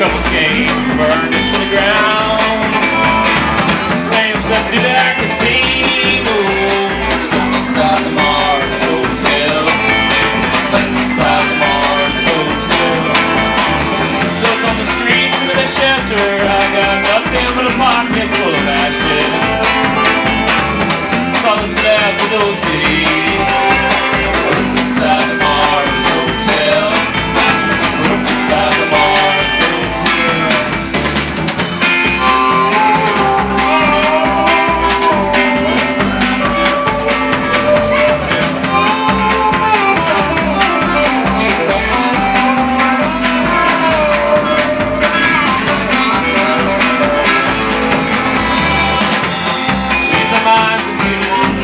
Trouble came, burned into the ground. Flames up through that casino. Stuck inside the Mars Hotel. Stuck inside the Mars Hotel. So it's on the streets and in the shelter. I got nothing but a pocket full of ashes. All that's left of those days. Inside the Mars Hotel. Inside the Mars Hotel. These are minds and humans.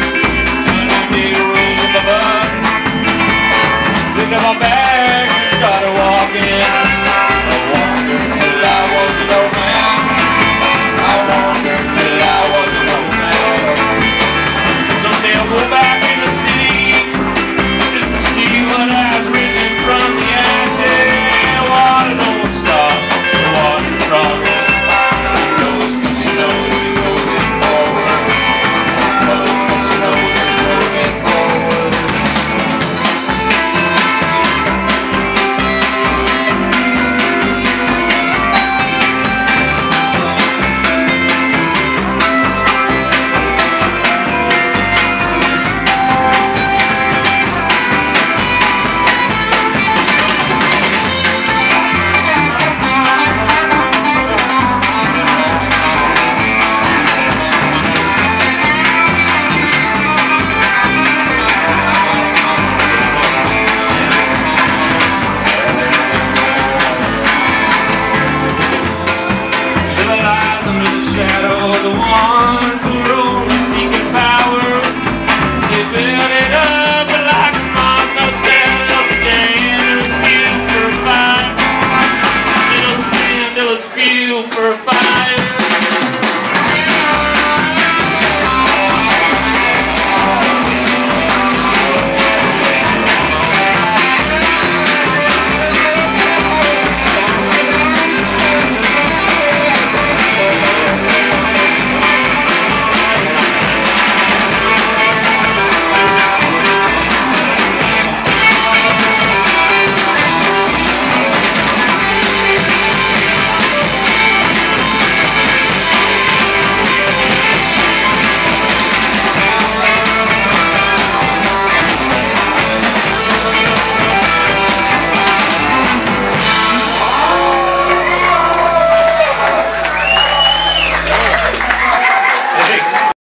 Picked up my bag and started walking. I wandered till I was an old man. I wandered till I was an old man. Someday I'll go back in the city just to see what has risen from the ashes. Water don't stop, the water from it. She knows 'cause she knows we're moving forward. She knows 'cause she knows we're moving forward. The ones who are only seeking power, they build it up like a Mars Hotel. They'll stand as fuel for a fire. They'll stand as fuel for a fire.